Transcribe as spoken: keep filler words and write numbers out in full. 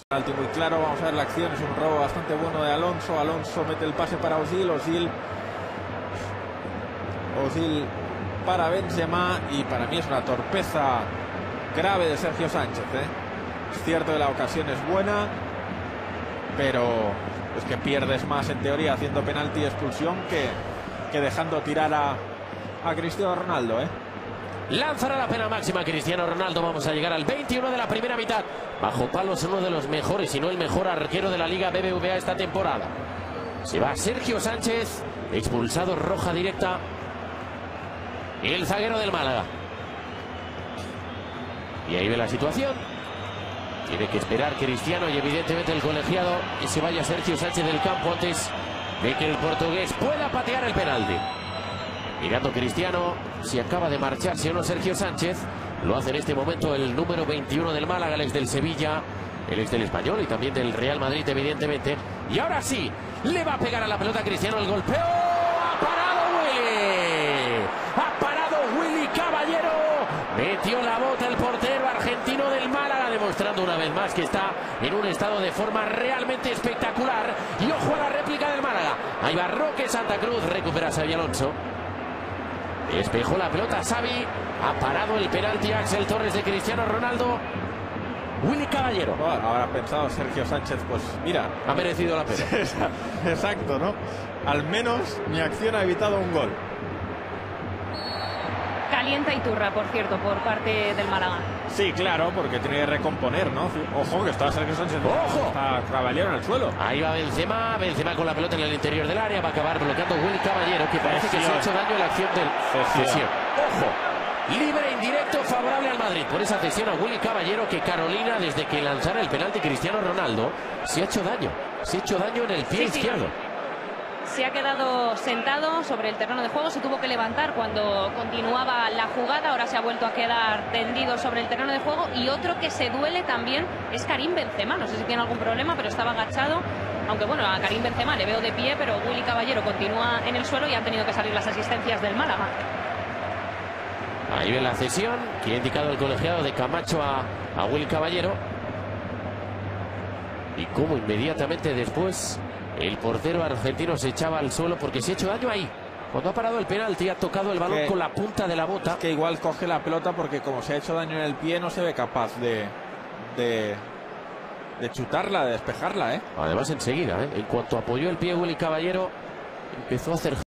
Penalti muy claro, vamos a ver la acción, es un robo bastante bueno de Alonso. Alonso mete el pase para Özil, Özil Özil para Benzema, y para mí es una torpeza grave de Sergio Sánchez, ¿eh? Es cierto que la ocasión es buena, pero es que pierdes más en teoría haciendo penalti y expulsión que, que dejando tirar a, a Cristiano Ronaldo, ¿eh? Lanzará la pena máxima Cristiano Ronaldo. Vamos a llegar al veintiuno de la primera mitad. Bajo palos, uno de los mejores, si no el mejor arquero de la Liga B B V A esta temporada. Se va Sergio Sánchez, expulsado, roja directa. Y el zaguero del Málaga. Y ahí ve la situación. Tiene que esperar Cristiano y evidentemente el colegiado y se vaya Sergio Sánchez del campo antes de que el portugués pueda patear el penalti. Mirando Cristiano si acaba de marcharse o no Sergio Sánchez. Lo hace en este momento el número veintiuno del Málaga, el ex del Sevilla, el ex del Español y también del Real Madrid, evidentemente. Y ahora sí, le va a pegar a la pelota a Cristiano, el golpeo. ¡Ha parado Willy! ¡Ha parado Willy Caballero! Metió la bota el portero argentino del Málaga, demostrando una vez más que está en un estado de forma realmente espectacular. Y ojo a la réplica del Málaga. Ahí va Roque Santa Cruz, recupera Xabi Alonso. Despejó la pelota Xavi. Ha parado el penalti Axel Torres de Cristiano Ronaldo. Willy Caballero. Bueno, ahora ha pensado Sergio Sánchez, pues mira, ha merecido la pena. Exacto, ¿no? Al menos mi acción ha evitado un gol. Calienta y turra, por cierto, por parte del Málaga. Sí, claro, porque tiene que recomponer, ¿no? Ojo, que está Sergio Sánchez. ¡Ojo! Está Caballero en el suelo. Ahí va Benzema. Benzema con la pelota en el interior del área. Va a acabar bloqueando Willy Caballero, que parece Cesión. que se ha hecho daño en la acción del cesión. ¡Ojo! Libre indirecto favorable al Madrid por esa cesión a Willy Caballero, que Carolina, desde que lanzara el penalti Cristiano Ronaldo, se ha hecho daño. Se ha hecho daño en el pie sí, izquierdo. Sí. Se ha quedado sentado sobre el terreno de juego, se tuvo que levantar cuando continuaba la jugada, ahora se ha vuelto a quedar tendido sobre el terreno de juego. Y otro que se duele también es Karim Benzema, no sé si tiene algún problema, pero estaba agachado, aunque bueno, a Karim Benzema le veo de pie, pero Willy Caballero continúa en el suelo y han tenido que salir las asistencias del Málaga. Ahí ve la cesión que ha indicado el colegiado de Camacho a, a Willy Caballero. Y como inmediatamente después el portero argentino se echaba al suelo porque se ha hecho daño ahí. Cuando ha parado el penalti ha tocado el balón que, con la punta de la bota. Es que igual coge la pelota porque como se ha hecho daño en el pie no se ve capaz de, de, de chutarla, de despejarla, ¿eh? Además enseguida, ¿eh? En cuanto apoyó el pie Willy Caballero empezó a hacer